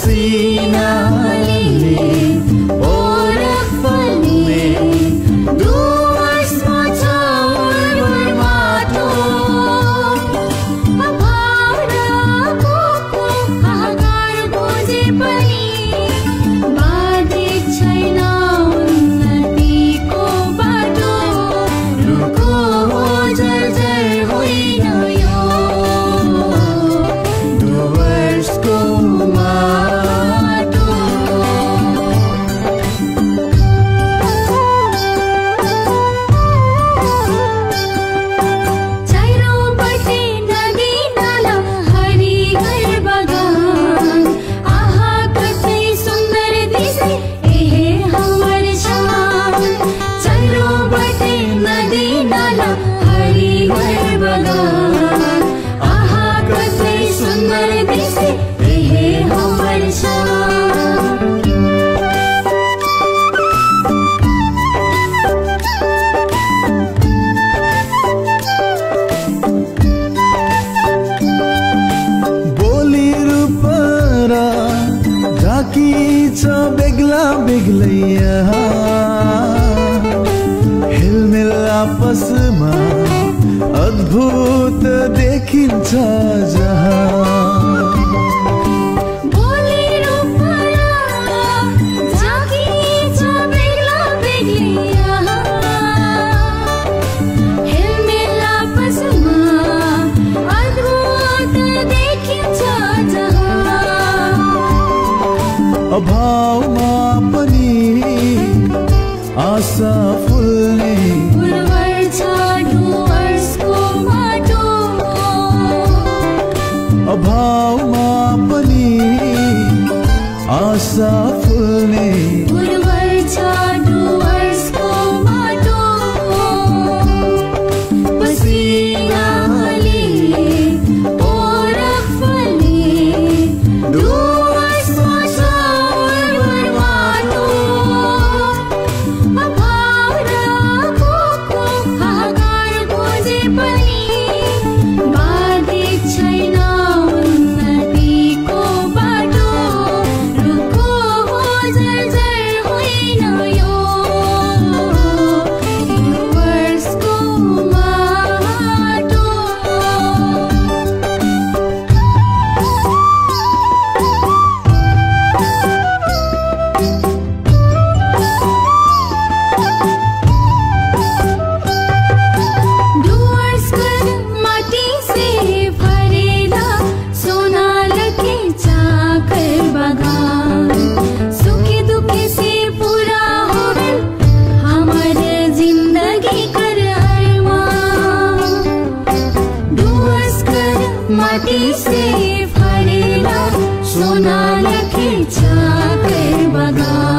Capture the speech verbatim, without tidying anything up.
पसीनाले ओरख फल्ने डुवर्समा छ उर्वर माटो अभाव र भोकको हाहाकार बुझे पनि बाधित छैन उन्नतिको बाटो रुखो हो जर्जर होइन यो डुवर्सको माटो चारौँपट्टि नदी नाला हरिहर बगान आहा कति सुन्दर दिसे एहे हमर शान चारौँपट्टि नदी नाला हरिहर बगान आहा कति सुन्दर दिसे एहे हमर शान बोली रूप र झाँकी छ बेग्ला बेग्लै यहाँ हेलमेल आपसमा अद्भुत देखिन्छ जहाँ बोली रूप र झाँकी छ बेग्ला बेग्लै यहाँ हेलमेल आपसमा अद्भुत देखिन्छ जहाँ अभावमा पनि आशा फुल्ने उर्वर छ डुवर्सको माटो अभावमा पनि आशा फुल्ने उर्वर छ डुवर्सको माटो पसीनाले ओरख फल्ने डुवर्समा छ उर्वर माटो अभाव र भोकको हाहाकार बुझे पनि बाधित छैन उन्नतिको बाटो रुखो हो जर्जर होइन यो डुवर्सको माटो डुवर्स कर माटी से भरेला सोना लगे चाकर बगान सुखे दुखे से पूरा हो गल हमारे जिंदगी कर अरमान डुवर्स कर माटी से भरेला सोना लगे चाकर बगान